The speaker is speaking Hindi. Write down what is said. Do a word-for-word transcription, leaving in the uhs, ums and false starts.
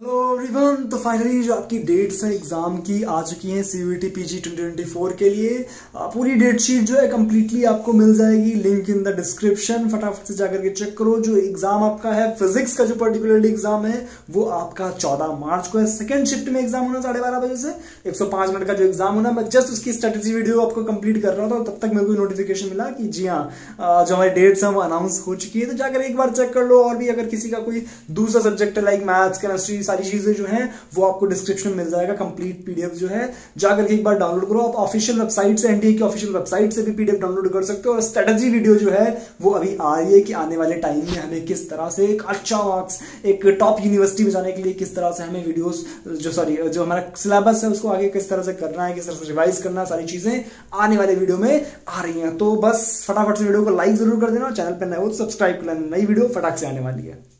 हेलो एवरीवन, तो फाइनली जो आपकी डेट्स हैं एग्जाम की आ चुकी हैं CUET PG twenty twenty four के लिए। पूरी डेट शीट जो है कंप्लीटली आपको मिल जाएगी, लिंक इन द डिस्क्रिप्शन। फटाफट से जाकर के चेक करो। जो एग्जाम आपका है फिजिक्स का, जो पर्टिकुलरली एग्जाम है वो आपका चौदह मार्च को है। सेकंड शिफ्ट में एग्जाम होना साढ़े बारह बजे से एक सौ पांच मिनट का जो एग्जाम होना। मैं जस्ट उसकी स्ट्रेटेजी वीडियो आपको कंप्लीट कर रहा था, तब तक मेरे को नोटिफिकेशन मिला कि जी हाँ, जो हमारी डेट्स है वो अनाउंस हो चुकी है। तो जाकर एक बार चेक कर लो। और भी अगर किसी का कोई दूसरा सब्जेक्ट है लाइक मैथ्स, केमिस्ट्री, सारी चीजें जो हैं वो आपको डिस्क्रिप्शन में मिल जाएगा। कंप्लीट पीडीएफ जो है जाकर के एक बार डाउनलोड करो। आप ऑफिशियल वेबसाइट से, एनटीए की ऑफिशियल वेबसाइट से भी पीडीएफ डाउनलोड कर सकते हो। और स्ट्रेटजी वीडियो जो है वो अभी आ रही है कि आने वाले टाइम में हमें किस तरह से एक अच्छा मार्क्स, एक टॉप यूनिवर्सिटी में जाने के लिए किस तरह से हमें वीडियोस, जो सॉरी जो हमारा सिलेबस है उसको आगे किस तरह से करना है, किस तरह से रिवाइज करना है, सारी चीजें आने वाले वीडियो में आ रही हैं। तो बस फटाफट से वीडियो को लाइक जरूर कर देना। चैनल पर नए हो तो सब्सक्राइब कर लेना। नई वीडियो फटाक से आने वाली है।